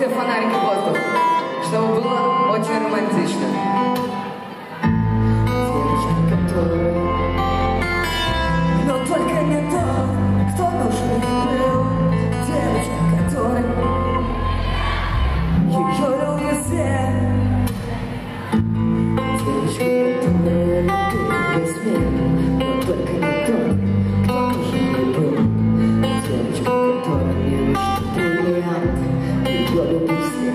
все фонарики в воздух, чтобы было очень романтично. Девочка, которая... Но только не тот, кто нужен был. Девочка, которая... Ее любят все. Девочка, которая любит весь мир. Но только не тот, кто нужен был. Девочка, которая не нужен бриллиант. Ее любят все.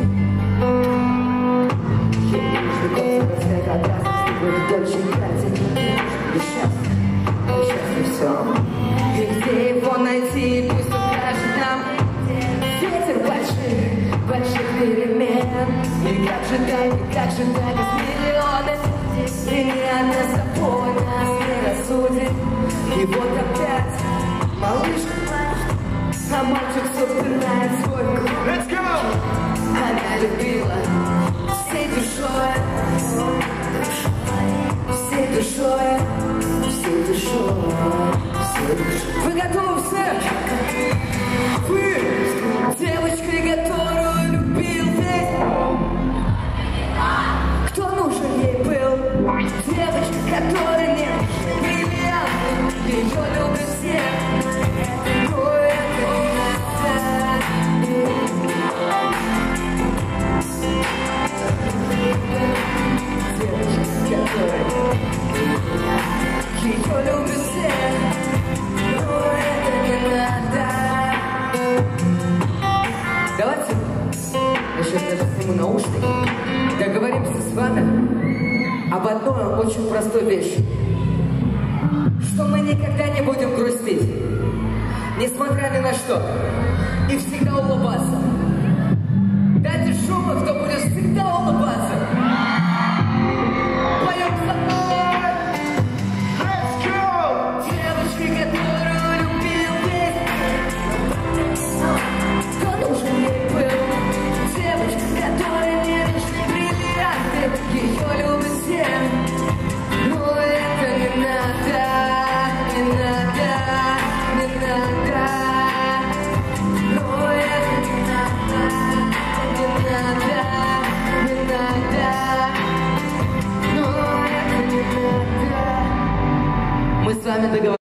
Ей нужен год цвет обязанности. Будет очень красить. И счастье все. И где его найти, пусть укажет нам ветер больших перемен. И как же так из миллионов, и ни одна собой нас не рассудит. И вот опять малышка, а мальчик все вспоминает свой круг. Let's go! Она любила всей душой, всей душой, всей душой, всей душой. Вы готовы все? Вы девочкой, которую любил весь. Кто нужен ей был? Девочка, которая не бриллиант. Ее любят все. Но это не девочка, которая ее любят все. Но это не надо. Давайте я сейчас даже сниму наушники. Договоримся с вами об одной очень простой вещи. Что мы никогда не будем грустить, несмотря ни на что. И всегда